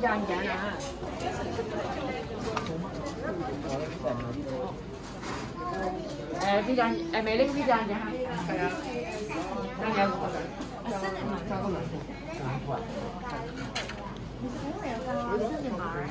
站揀啊！飛站未拎飛站嘅嚇，係啊，但有個兩，新年買咗個兩條。你有個新年買？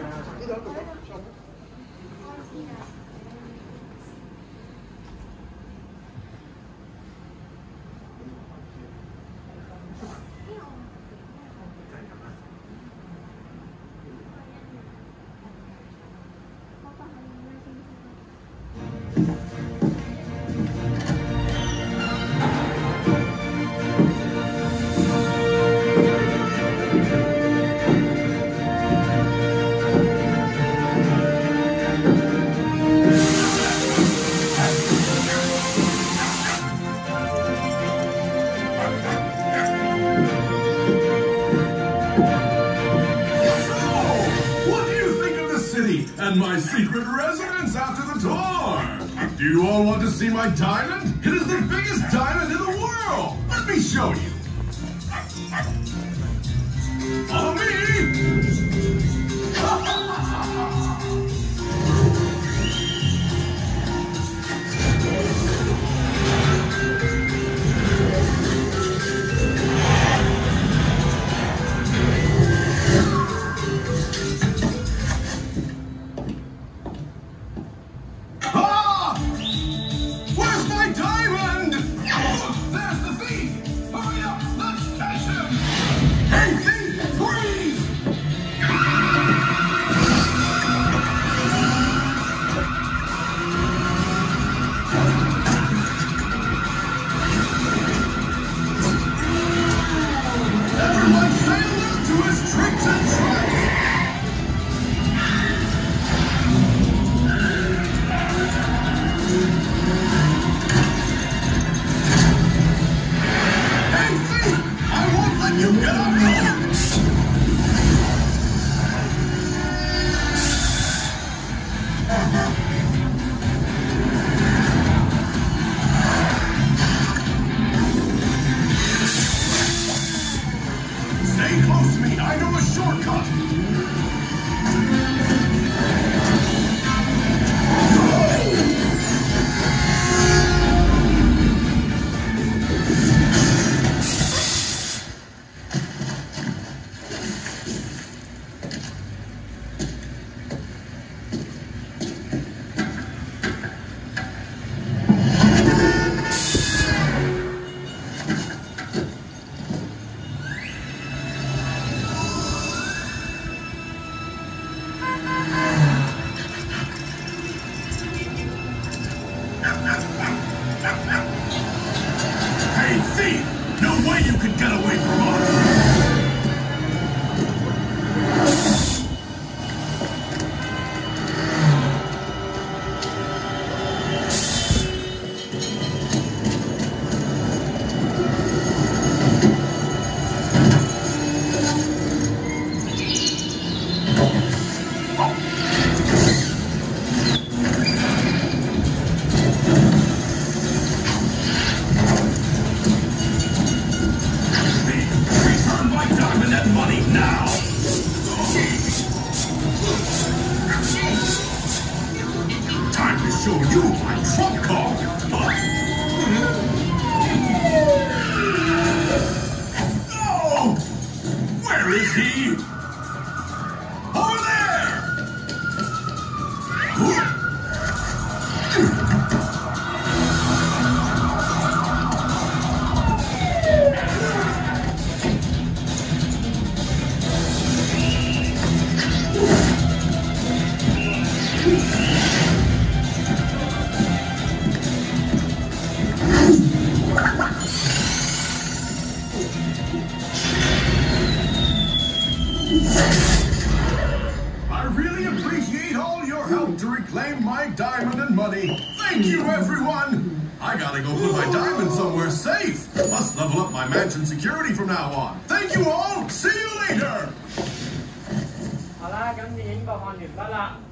And my secret residence after the tour. Do you all want to see my diamond? It is the biggest diamond in the world. Let me show you. Follow me. Hey, thief! No way you could get away from us! Show you my trump card! Oh! Where is he? Over there! I really appreciate all your help to reclaim my diamond and money. Thank you, everyone. I gotta go put my diamond somewhere safe. Must level up my mansion security from now on. Thank you all. See you later. 好啦，咁電影播放完畢啦。